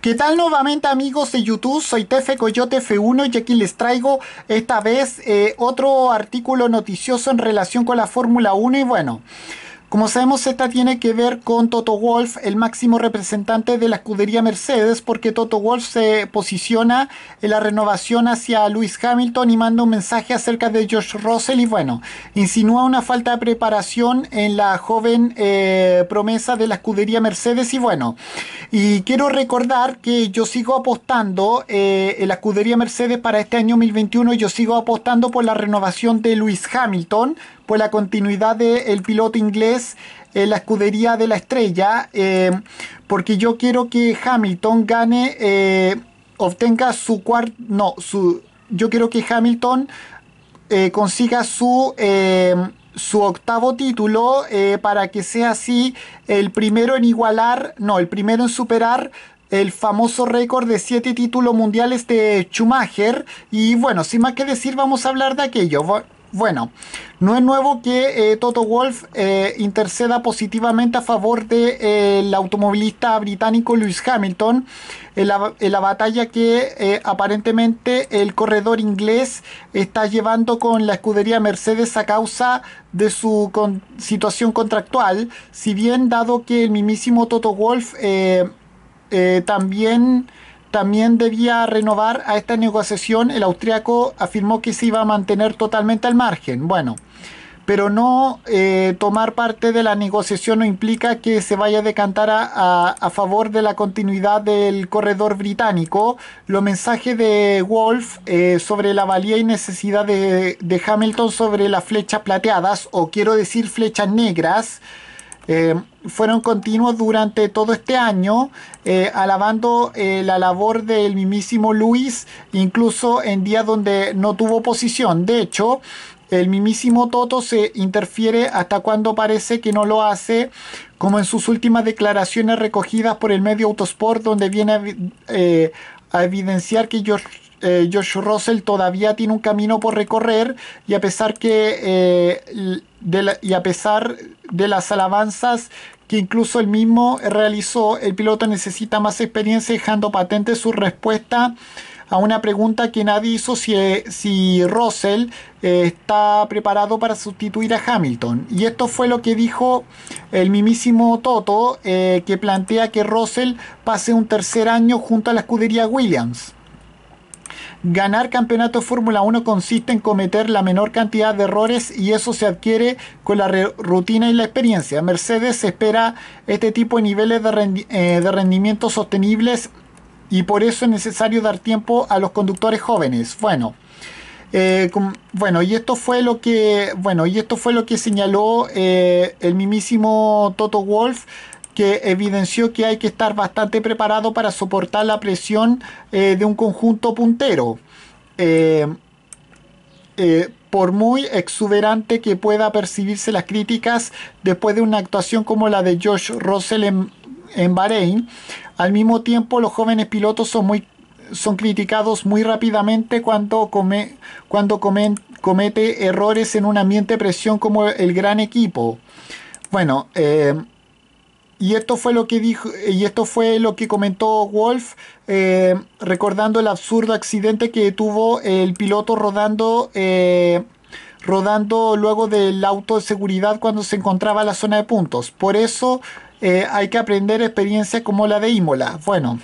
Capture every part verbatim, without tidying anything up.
¿Qué tal nuevamente amigos de YouTube? Soy Tefe Coyote F uno y aquí les traigo esta vez eh, otro artículo noticioso en relación con la Fórmula uno y bueno, como sabemos esta tiene que ver con Toto Wolff, el máximo representante de la escudería Mercedes, porque Toto Wolff se posiciona en la renovación hacia Lewis Hamilton y manda un mensaje acerca de George Russell y bueno, insinúa una falta de preparación en la joven eh, promesa de la escudería Mercedes y bueno, y quiero recordar que yo sigo apostando eh, en la escudería Mercedes para este año dos mil veintiuno, yo sigo apostando por la renovación de Lewis Hamilton, por la continuidad del piloto inglés en la escudería de la estrella, eh, porque yo quiero que Hamilton gane, eh, obtenga su cuarto, no, su, yo quiero que Hamilton eh, consiga su, eh, su octavo título eh, para que sea así el primero en igualar, no, el primero en superar el famoso récord de siete títulos mundiales de Schumacher. Y bueno, sin más que decir, vamos a hablar de aquello. Bueno, no es nuevo que eh, Toto Wolff eh, interceda positivamente a favor del de, eh, automovilista británico Lewis Hamilton en la, en la batalla que eh, aparentemente el corredor inglés está llevando con la escudería Mercedes a causa de su con, situación contractual. Si bien dado que el mismísimo Toto Wolff eh, eh, también... También debía renovar a esta negociación, el austriaco afirmó que se iba a mantener totalmente al margen. Bueno, pero no eh, tomar parte de la negociación no implica que se vaya a decantar a, a, a favor de la continuidad del corredor británico. Los mensajes de Wolff eh, sobre la valía y necesidad de, de Hamilton sobre las flechas plateadas, o quiero decir flechas negras, Eh, fueron continuos durante todo este año, eh, alabando eh, la labor del mismísimo Lewis, incluso en días donde no tuvo posición. De hecho, el mismísimo Toto se interfiere hasta cuando parece que no lo hace, como en sus últimas declaraciones recogidas por el medio Autosport, donde viene a, eh, a evidenciar que George Eh, George Russell todavía tiene un camino por recorrer y a pesar que eh, de la, y a pesar de las alabanzas que incluso él mismo realizó, el piloto necesita más experiencia, dejando patente su respuesta a una pregunta que nadie hizo, si, si Russell eh, está preparado para sustituir a Hamilton. Y esto fue lo que dijo el mismísimo Toto, eh, que plantea que Russell pase un tercer año junto a la escudería Williams. Ganar campeonato de Fórmula uno consiste en cometer la menor cantidad de errores y eso se adquiere con la rutina y la experiencia. Mercedes espera este tipo de niveles de, rendi eh, de rendimiento sostenibles y por eso es necesario dar tiempo a los conductores jóvenes. Bueno, eh, com, bueno y esto fue lo que bueno y esto fue lo que señaló eh, el mismísimo Toto Wolff, que evidenció que hay que estar bastante preparado para soportar la presión eh, de un conjunto puntero. Eh, eh, por muy exuberante que pueda percibirse las críticas después de una actuación como la de George Russell en, en Bahrein, al mismo tiempo los jóvenes pilotos son, muy, son criticados muy rápidamente cuando, come, cuando come, comete errores en un ambiente de presión como el gran equipo. Bueno, eh, Y esto fue lo que dijo, y esto fue lo que comentó Wolff, eh, recordando el absurdo accidente que tuvo el piloto rodando, eh, rodando luego del auto de seguridad cuando se encontraba en la zona de puntos. Por eso eh, hay que aprender experiencias como la de Imola. Bueno.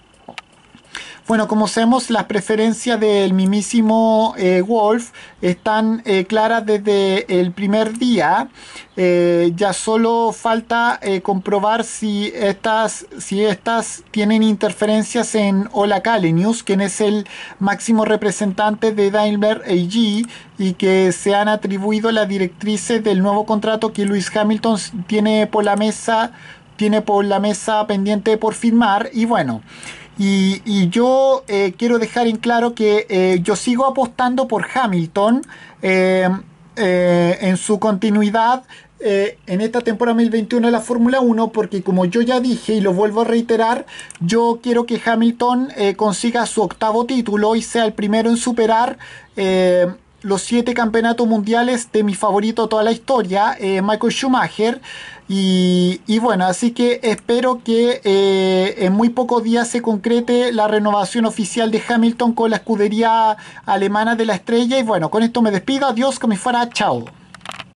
Bueno, como sabemos, las preferencias del mismísimo eh, Wolff están eh, claras desde el primer día. Eh, ya solo falta eh, comprobar si estas, si estas tienen interferencias en Ola Källenius, quien es el máximo representante de Daimler A G y que se han atribuido las directrices del nuevo contrato que Lewis Hamilton tiene por la mesa, tiene por la mesa pendiente por firmar. Y bueno. Y, y yo eh, quiero dejar en claro que eh, yo sigo apostando por Hamilton eh, eh, en su continuidad eh, en esta temporada dos mil veintiuno de la Fórmula uno, porque como yo ya dije y lo vuelvo a reiterar, yo quiero que Hamilton eh, consiga su octavo título y sea el primero en superar eh, los siete campeonatos mundiales de mi favorito de toda la historia, eh, Michael Schumacher. Y, y bueno, así que espero que eh, en muy pocos días se concrete la renovación oficial de Hamilton con la escudería alemana de la estrella. Y bueno, con esto me despido. Adiós, que me fuera. Chao.